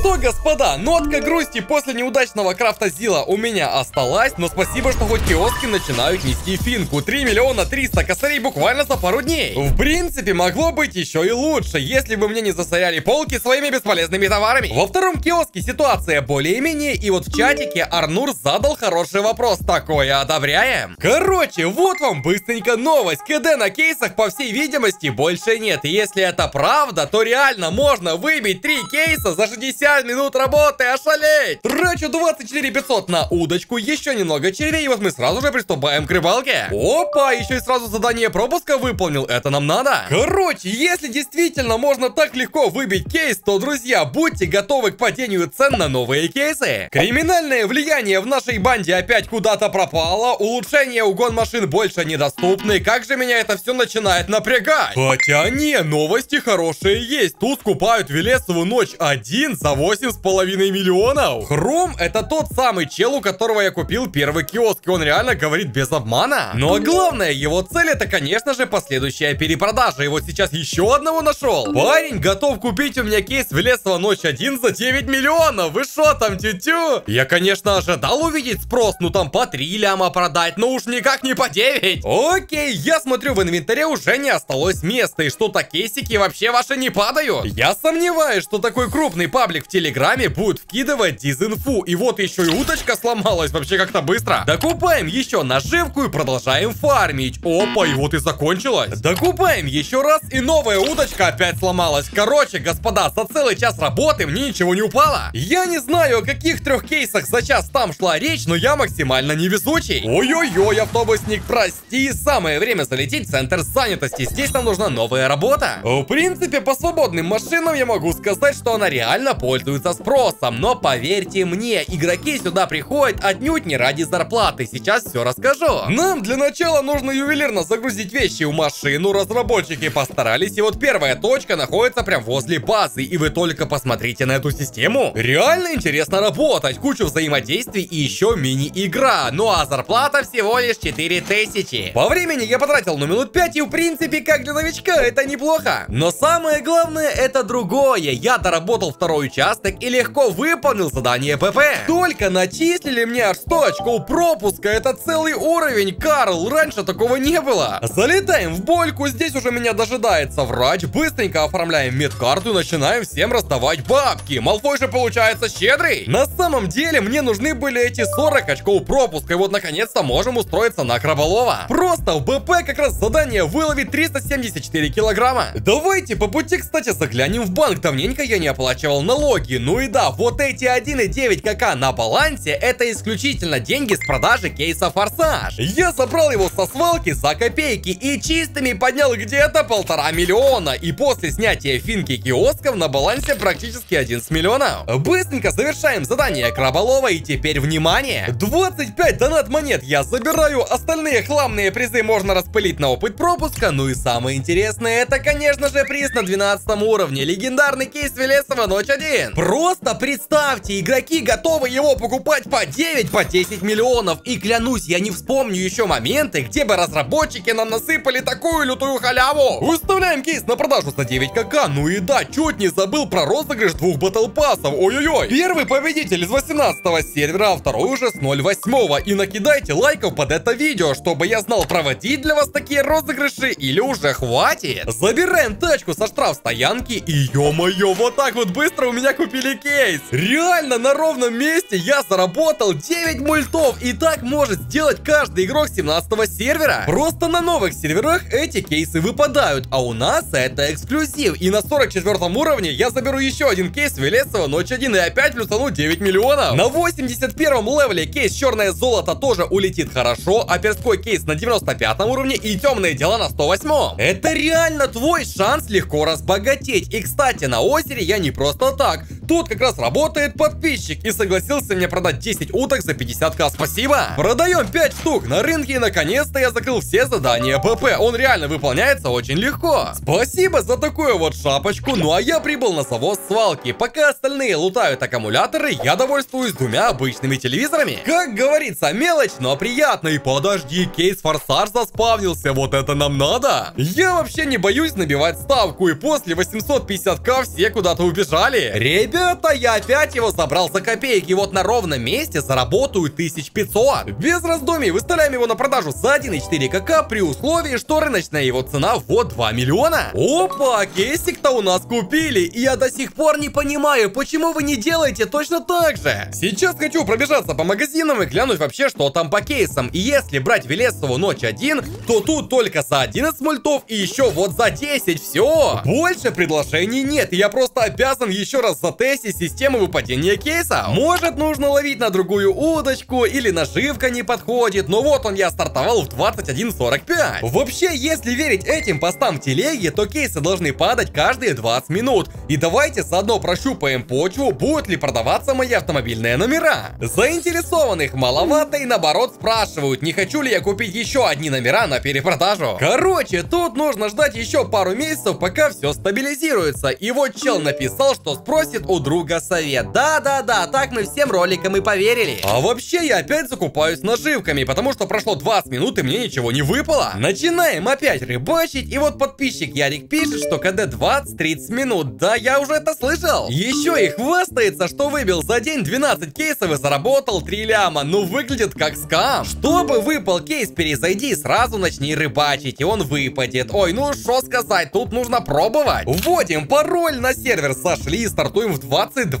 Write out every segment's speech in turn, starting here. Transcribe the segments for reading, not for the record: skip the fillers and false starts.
что, господа, нотка грусти после неудачного крафта Зила у меня осталась, но спасибо, что хоть киоски начинают нести финку. 3 миллиона 300 косарей буквально за пару дней. В принципе, могло быть еще и лучше, если бы мне не засоряли полки своими бесполезными товарами. Во втором киоске ситуация более-менее, и вот в чатике Арнур задал хороший вопрос. Такое одобряем? Короче, вот вам быстренько новость. КД на кейсах, по всей видимости, больше нет. И если это правда, то реально можно выбить 3 кейса за 60 минут работы. Ошалеть! Трачу 24 500 на удочку, еще немного червей, и вот мы сразу же приступаем к рыбалке. Опа, еще и сразу задание пропуска выполнил. Это нам надо. Короче, если действительно можно так легко выбить кейс, то, друзья, будьте готовы к падению цен на новые кейсы. Криминальное влияние в нашей банде опять куда-то пропало. Улучшение угон машин больше недоступны. Как же меня это все начинает напрягать? Хотя не, новости хорошие есть. Тут скупают Велесову ночь 1 за 8,5 миллионов. Хром — это тот самый чел, у которого я купил первый киоск, и он реально говорит без обмана. Но главное, его цель — это, конечно же, последующая перепродажа. И вот сейчас еще одного нашел. Парень готов купить у меня кейс Велесова ночь 1 за 9 миллионов. Вы шо там, тю-тю? Я, конечно, ожидал увидеть спрос, ну там по 3 ляма продать, но уж никак не по 9. Окей, я смотрю, в инвентаре уже не осталось места, и что-то кейсики вообще ваши не падают. Я сомневаюсь, что такой крупный паблик в Телеграме будет вкидывать дизинфу. И вот еще и удочка сломалась вообще как-то быстро. Докупаем еще наживку и продолжаем фармить. Опа, и вот и закончилось. Докупаем еще раз, и новая удочка опять сломалась. Короче, господа, за целый час работы мне ничего не упало. Я не знаю, о каких 3 кейсах за час там шла речь, но я максимально невезучий. Ой-ой-ой, автобусник, прости. Самое время залететь в центр занятости. Здесь нам нужна новая работа. В принципе, по свободным машинам я могу сказать, что она реально пользуется спросом. Но поверьте мне, игроки сюда приходят отнюдь не ради зарплаты. Сейчас все расскажу. Нам для начала нужно ювелирно загрузить вещи в машину. Разработчики постарались, и вот первая точка находится прям возле базы. И вы только посмотрите на эту систему. Реально интересно работать. Кучу взаимодействий и еще мини-игра. Ну а зарплата всего лишь 4000. По времени я потратил минут 5, и в принципе, как для новичка, это неплохо. Но самое главное, это другое. Я доработал второй участок и легко выполнил задание ПП. Только начислили мне аж 100 очков пропуска. Это целый уровень, Карл. Раньше такого не было. Залетаем в Больку. Здесь уже меня дожидается врач. Быстренько оформляем медкарту и начинаем всем раздавать бабки. Малфой же получается щедрый. На самом деле мне нужны были эти 40 очков пропуска. И вот наконец-то можем устроиться на Краболова. Просто в БП как раз задание выловить 374 килограмма. Давайте по пути, кстати, заглянем в банк. Давненько я не оплачивал налоги. Ну и да, вот эти 1,9 кк на балансе — это исключительно деньги с продажи кейса Форсаж. Я забрал его со свалки за копейки и чистыми поднял где-то 1,5 миллиона. И после снятия финки киосков на балансе практически 11 миллионов. Быстренько завершаем задание Краболова, и теперь внимание. 25 донат монет я забираю. Остальные хламные призы можно распылить на опыт пропуска. Ну и самое интересное, это, конечно же, приз на 12 уровне. Легендарный кейс Велесова ночь 1. Просто представьте, игроки готовы его покупать по 9, по 10 миллионов. И клянусь, я не вспомню еще моменты, где бы разработчики нам насыпали такую лютую халяву. Выставляем кейс на продажу за 9 кк. Ну и да, чуть не забыл про розыгрыш 2 батл пассов. Ой-ой-ой. Первый победитель из 18-го сервера, а второй уже с 08-го. И накидайте лайков под это видео, чтобы я знал, проводить для вас такие розыгрыши или уже хватит. Забираем тачку со штрафстоянки, и ё-моё, вот так вот быстро у меня купили кейс. Реально на ровном месте я заработал 9 мультов. И так может сделать каждый игрок 17-го сервера. Просто на новых серверах эти кейсы выпадают, а у нас это эксклюзив. И на 44-м уровне я заберу еще один кейс Велесова ночь 1 и опять плюсану 9 миллионов. На 81-м левеле кейс черное золото тоже улетит хорошо, а перской кейс на 95-м уровне и темные дела на 108-м. Это реально твой шанс легко разбогатеть. И, кстати, на озере я не просто так. Тут как раз работает подписчик и согласился мне продать 10 уток за 50к. Спасибо. Продаем 5 штук на рынке, и наконец-то я закрыл все задания ПП. Он реально выполняется очень легко. Спасибо за такую вот шапочку. Ну а я прибыл на завоз свалки. Пока остальные лутают аккумуляторы, я довольствуюсь 2 обычными телевизорами. Как говорится, мелочь, но приятно. И подожди, кейс Форсаж заспавнился. Вот это нам надо. Я вообще не боюсь набивать ставку. И после 850к все куда-то убежали. Ребята, ребята, я опять его забрал за копейки. Вот на ровном месте заработаю 1500. Без раздумий выставляем его на продажу за 1,4 КК при условии, что рыночная его цена вот 2 миллиона. Опа, кейсик-то у нас купили. И я до сих пор не понимаю, почему вы не делаете точно так же. Сейчас хочу пробежаться по магазинам и глянуть вообще, что там по кейсам. И если брать Велесову ночь 1, то тут только за 11 мультов и еще вот за 10. Все. Больше предложений нет. И я просто обязан еще раз затестить систему выпадения кейса. Может, нужно ловить на другую удочку, или наживка не подходит. Но вот он, я стартовал в 21:45. Вообще, если верить этим постам в телеге, то кейсы должны падать каждые 20 минут. И давайте заодно прощупаем почву, будут ли продаваться мои автомобильные номера. Заинтересованных маловато и наоборот спрашивают, не хочу ли я купить еще одни номера на перепродажу. Короче, тут нужно ждать еще пару месяцев, пока все стабилизируется. И вот чел написал, что спросит у друга совет. Да-да-да, так мы всем роликам и поверили. А вообще я опять закупаюсь наживками, потому что прошло 20 минут и мне ничего не выпало. Начинаем опять рыбачить, и вот подписчик Ярик пишет, что КД 20-30 минут. Да, я уже это слышал. Еще и хвастается, что выбил за день 12 кейсов и заработал 3 ляма. Ну, выглядит как скам. Чтобы выпал кейс, перезайди, сразу начни рыбачить, и он выпадет. Ой, ну что сказать, тут нужно пробовать. Вводим пароль, на сервер зашли и стартуем в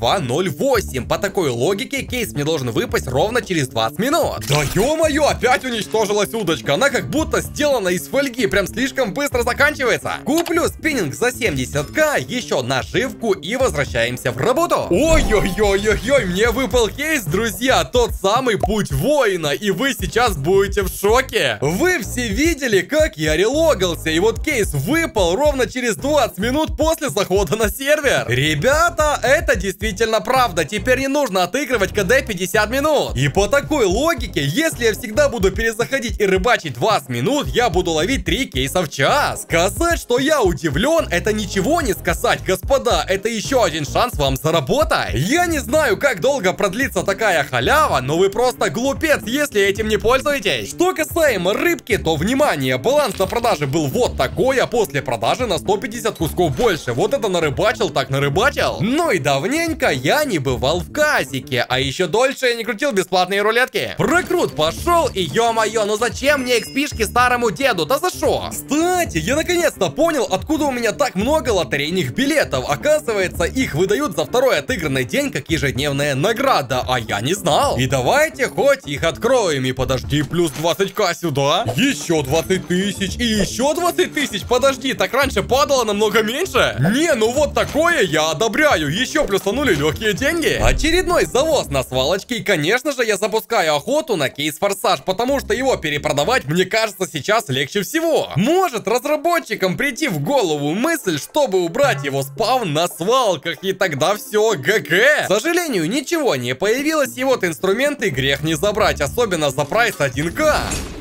22:08. По такой логике кейс мне должен выпасть ровно через 20 минут. Да ё-моё, опять уничтожилась удочка. Она как будто сделана из фольги, прям слишком быстро заканчивается. Куплю спиннинг за 70к, еще наживку и возвращаемся в работу. Ой-ой-ой-ой-ой, мне выпал кейс, друзья, тот самый путь воина, и вы сейчас будете в шоке. Вы все видели, как я релогался, и вот кейс выпал ровно через 20 минут после захода на сервер. Ребята, это действительно правда, теперь не нужно отыгрывать КД 50 минут. И по такой логике, если я всегда буду перезаходить и рыбачить 20 минут, я буду ловить 3 кейса в час. Сказать, что я удивлен, это ничего не сказать, господа, это еще один шанс вам заработать. Я не знаю, как долго продлится такая халява, но вы просто глупец, если этим не пользуетесь. Что касаемо рыбки, то внимание, баланс на продаже был вот такой, а после продажи на 150 кусков больше. Вот это нарыбачил, так нарыбачил. Ну и давненько я не бывал в казике, а еще дольше я не крутил бесплатные рулетки. Прокрут пошел, и ё-моё, ну зачем мне экспишки старому деду? Да за шо? Кстати, я наконец-то понял, откуда у меня так много лотерейных билетов. Оказывается, их выдают за второй отыгранный день как ежедневная награда, а я не знал. И давайте хоть их откроем. И подожди, плюс 20к сюда. Еще 20 тысяч. И еще 20 тысяч. Подожди, так раньше падало намного меньше. Не, ну вот такое я одобряю. Еще плюсанули легкие деньги. Очередной завоз на свалочке. И, конечно же, я запускаю охоту на кейс Форсаж, потому что его перепродавать, мне кажется, сейчас легче всего. Может разработчикам прийти в голову мысль, чтобы убрать его спавн на свалках, и тогда все ГГ. К сожалению, ничего не появилось, и вот инструменты грех не забрать, особенно за прайс 1к.